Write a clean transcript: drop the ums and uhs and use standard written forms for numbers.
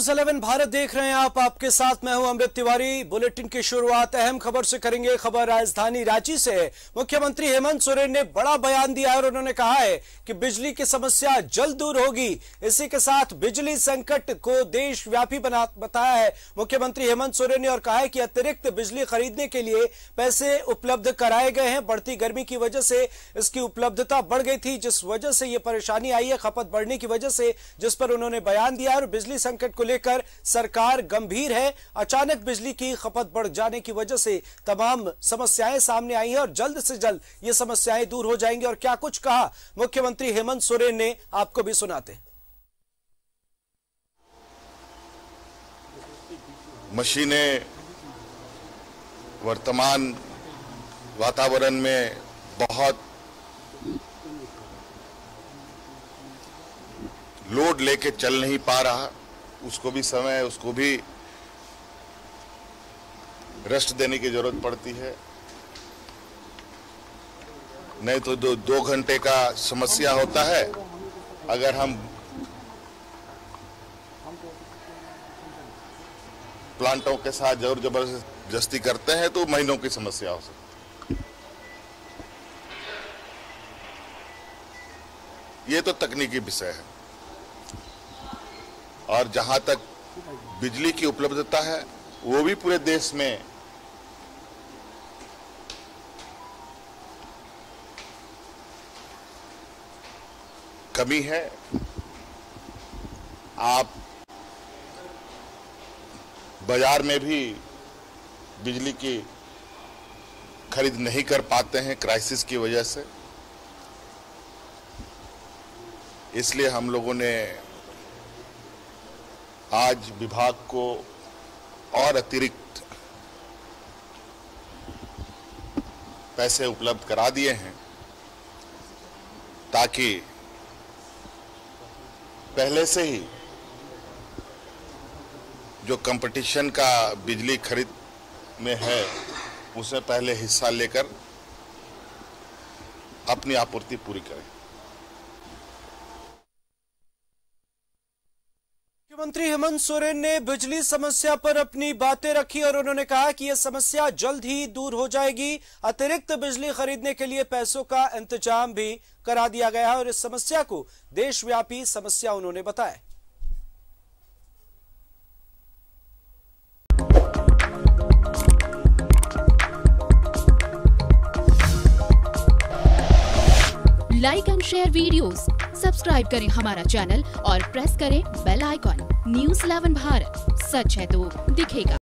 News 11 Bharat देख रहे हैं आप। आपके साथ मैं हूं अमृत तिवारी। बुलेटिन की शुरुआत अहम खबर से करेंगे। खबर राजधानी रांची से। मुख्यमंत्री हेमंत सोरेन ने बड़ा बयान दिया है और उन्होंने कहा है कि बिजली की समस्या जल्द दूर होगी। इसी के साथ बिजली संकट को देशव्यापी बताया है मुख्यमंत्री हेमंत सोरेन ने और कहा है कि अतिरिक्त बिजली खरीदने के लिए पैसे उपलब्ध कराए गए हैं। बढ़ती गर्मी की वजह से इसकी उपलब्धता बढ़ गई थी, जिस वजह से यह परेशानी आई है खपत बढ़ने की वजह से, जिस पर उन्होंने बयान दिया। और बिजली संकट को लेकर सरकार गंभीर है। अचानक बिजली की खपत बढ़ जाने की वजह से तमाम समस्याएं सामने आई हैं और जल्द से जल्द ये समस्याएं दूर हो जाएंगी। और क्या कुछ कहा मुख्यमंत्री हेमंत सोरेन ने, आपको भी सुनाते हैं। मशीनें वर्तमान वातावरण में बहुत लोड लेके चल नहीं पा रहा, उसको भी समय, उसको भी रेस्ट देने की जरूरत पड़ती है। नहीं तो दो घंटे का समस्या होता है। अगर हम प्लांटों के साथ जोर जबरदस्ती करते हैं तो महीनों की समस्या हो सकती है। ये तो तकनीकी विषय है। और जहां तक बिजली की उपलब्धता है वो भी पूरे देश में कमी है। आप बाजार में भी बिजली की खरीद नहीं कर पाते हैं क्राइसिस की वजह से। इसलिए हम लोगों ने आज विभाग को और अतिरिक्त पैसे उपलब्ध करा दिए हैं ताकि पहले से ही जो कंपटीशन का बिजली खरीद में है उसमें पहले हिस्सा लेकर अपनी आपूर्ति पूरी करें। मुख्यमंत्री हेमंत सोरेन ने बिजली समस्या पर अपनी बातें रखी और उन्होंने कहा कि यह समस्या जल्द ही दूर हो जाएगी। अतिरिक्त बिजली खरीदने के लिए पैसों का इंतजाम भी करा दिया गया है और इस समस्या को देशव्यापी समस्या उन्होंने बताया। Like and share videos, subscribe करें हमारा चैनल और प्रेस करें बेल आइकॉन। न्यूज़ 11 भारत, सच है तो दिखेगा।